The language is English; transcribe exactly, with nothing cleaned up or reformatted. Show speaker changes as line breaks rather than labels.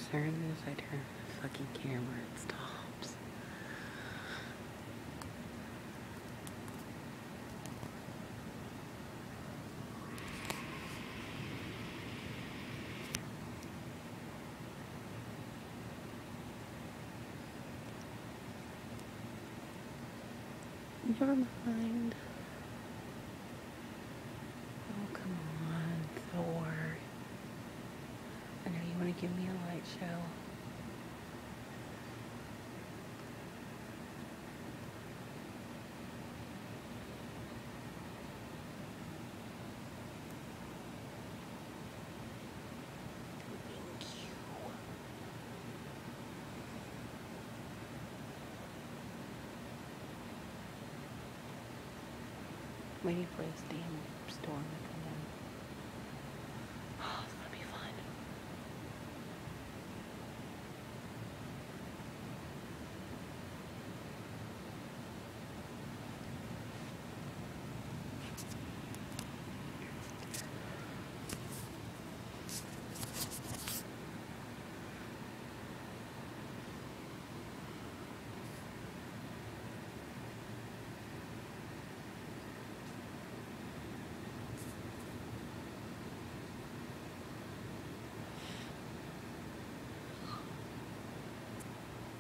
soon as I turn the fucking camera, it stops. Never mind. Oh, come on, Thor. I know you want to give me a light show. Thank you. Waiting for this damn storm to